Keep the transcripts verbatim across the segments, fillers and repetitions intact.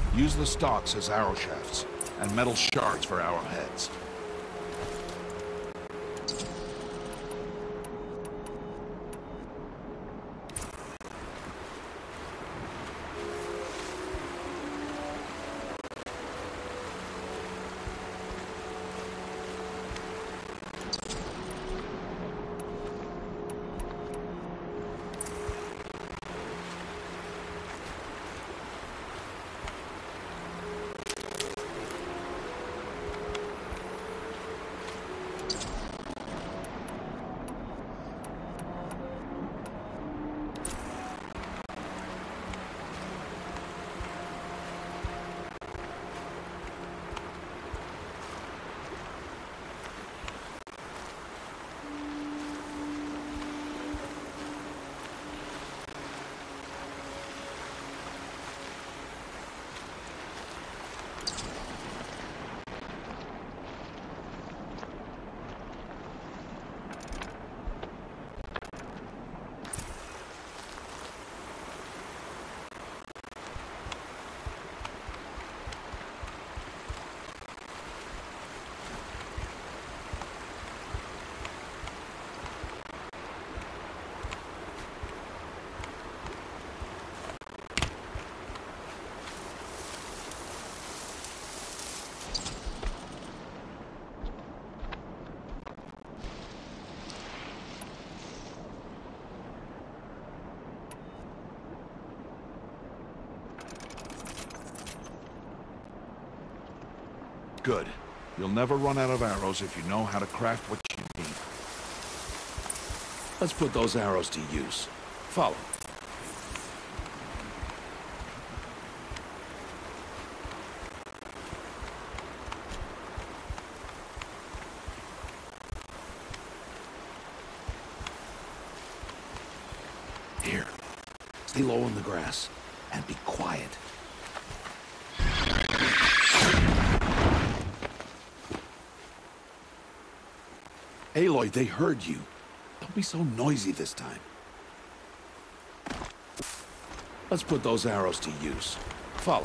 Use the stalks as arrow shafts, and metal shards for arrowheads. Good. You'll never run out of arrows if you know how to craft what you need. Let's put those arrows to use. Follow. Here. Stay low in the grass and be quiet. Aloy, they heard you. Don't be so noisy this time. Let's put those arrows to use. Follow.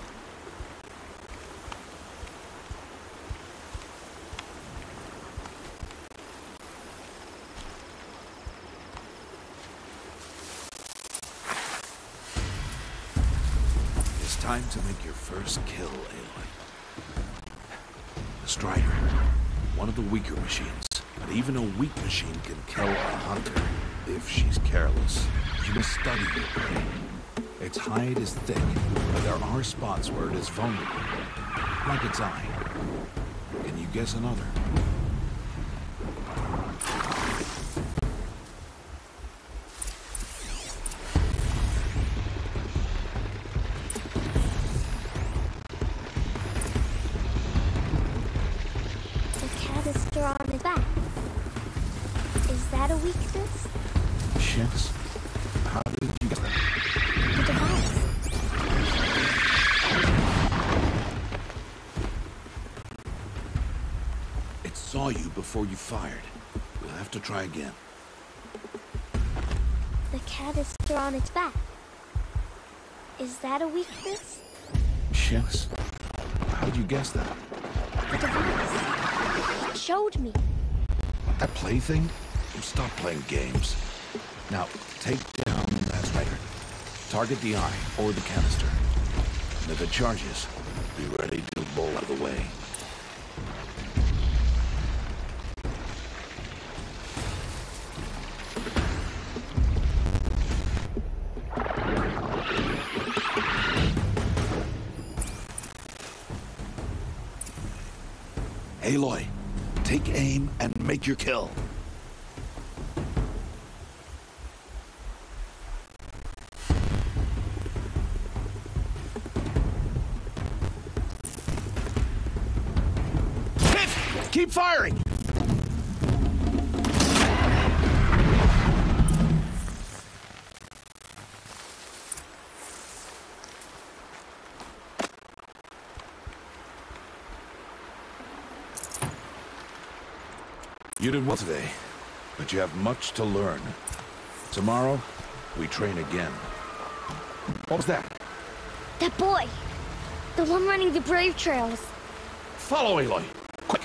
It's time to make your first kill, Aloy. The Strider. One of the weaker machines. But even a weak machine can kill a hunter if she's careless. You must study your prey. Its hide is thick, but there are spots where it is vulnerable, like its eye. Can you guess another? The canister on its back. Is that a weakness? Yes. How did you get that? The device. It saw you before you fired. You'll have to try again. The canister on its back. Is that a weakness? Yes. How did you guess that? The device. It showed me. That plaything? Stop playing games. Now, take down that Strider. Target the eye or the canister. And if it charges, be ready to bowl out of the way. Aloy, take aim and make your kill. Hit! Keep firing! You did well today, but you have much to learn. Tomorrow, we train again. What was that? That boy! The one running the brave trails. Follow, Aloy. Quick.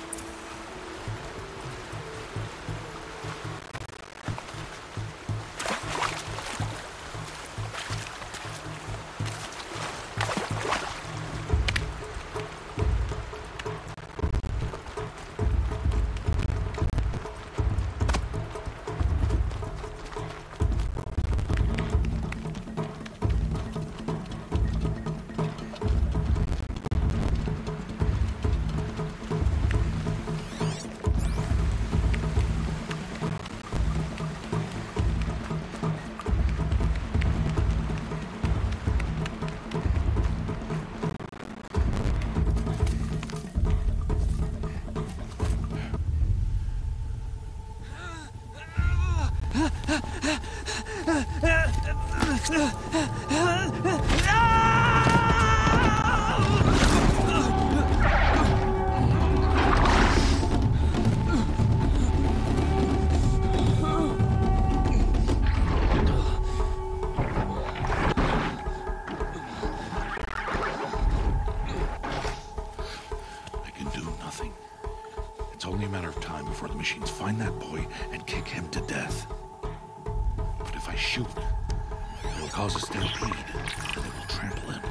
It's only a matter of time before the machines find that boy and kick him to death. But if I shoot, it will cause a stampede, and it will trample him.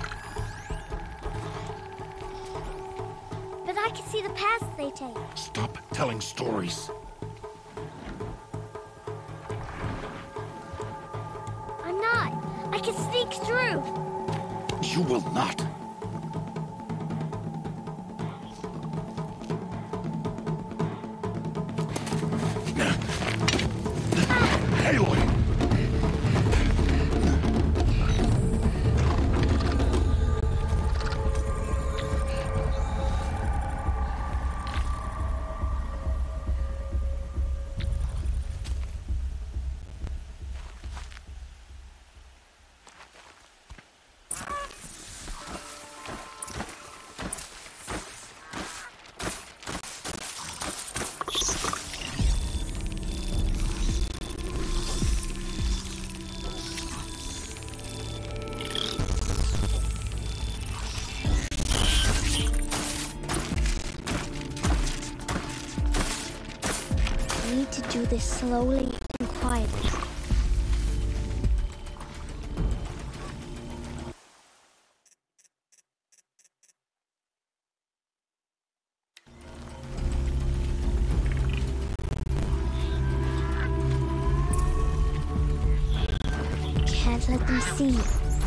But I can see the paths they take. Stop telling stories. I'm not. I can sneak through. You will not. Aloy! I need to do this slowly and quietly. Can't let them see.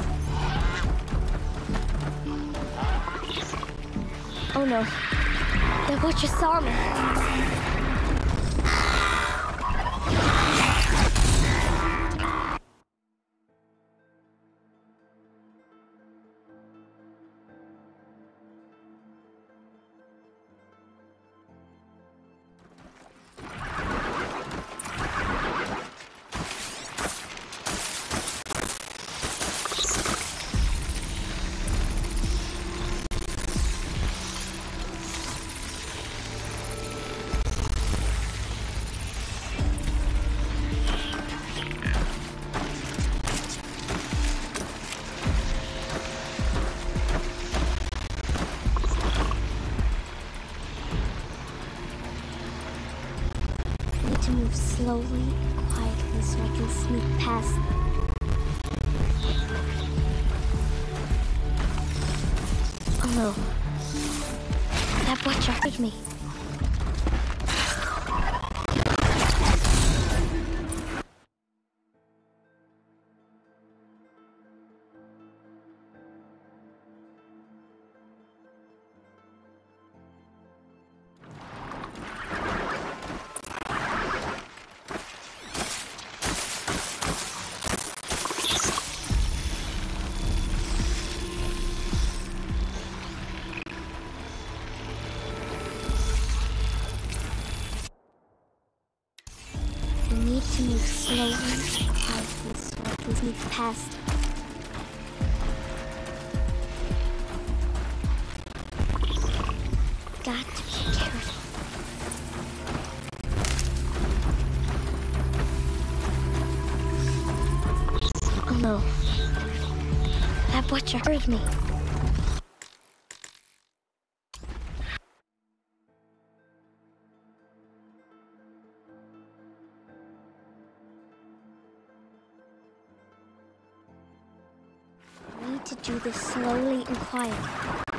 Oh no. The Butcher saw me. To move slowly and quietly so I can sneak past them. Oh no. That butcher hurt me. I need to move slowly and quietly so I can sneak past them. Got to be careful. Oh no. That butcher heard me. need to do this slowly and quietly.